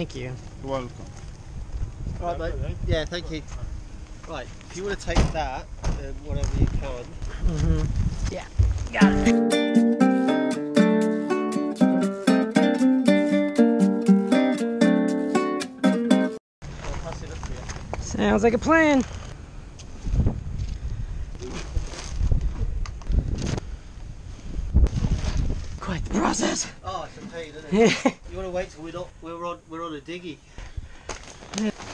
Thank you. You're welcome. Right, mate. Yeah, thank you. Right, if you want to take that, whatever you can. Yeah, got it. I'll pass it up to you. Sounds like a plan. Quite the process. Oh, it's a pain, isn't it? You want to wait till we're on a diggy.